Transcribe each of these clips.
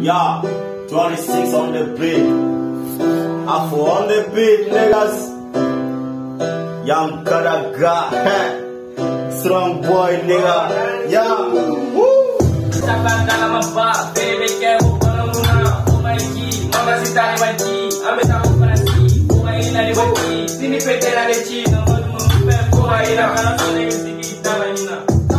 Yeah, 26 on the beat. Afro on the beat, niggas. Young Kadaga, strong boy, nigga. Yeah, woo. Baby, que o Mikey, mamacita de Mikey, a meta com Franci, o Aina de Mikey, Tini Petera de China, o Aina, a nossa neguinha, Tamanina,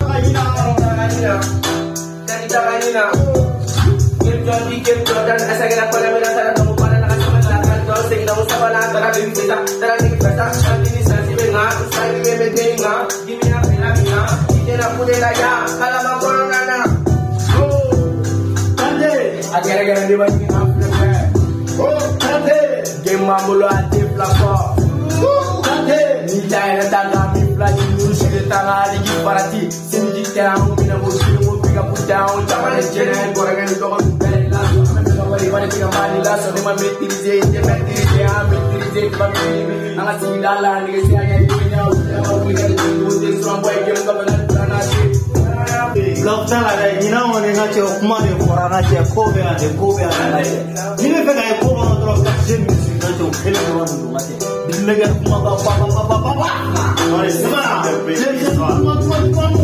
Kim Jordan, asa kena pada bila sana tamu pada nak sama lakukan kau sehingga usah pada antara bisa, terang kita, ini sasi bengar, saya bebe dengar, gimana mina, kita nak punya daya, kalau mau corona na. Agar-agar dia bagi amplify. Oh, kate. Game mamulu ati plafo. Kate. Ni jaya tanga mi plagi nurusi de tanga lagi parati. Sini kita mau bina musim mau pick up down. Jangan jenen gorengan itu kau bela. Kembali pada tiga mali lah. So memang metirize, kami angat sindalan ni kasi ayah ibunya. Mau beli itu jadi seorang boy game kau benar-benar. Lockdown ada ni na orang yang ngaji okma ni orang ngaji kobe ada. Ni ni pega kobe orang terus kajian mesti ngaji film orang tu ngaji. Bila lagi okma apa. Mari semua.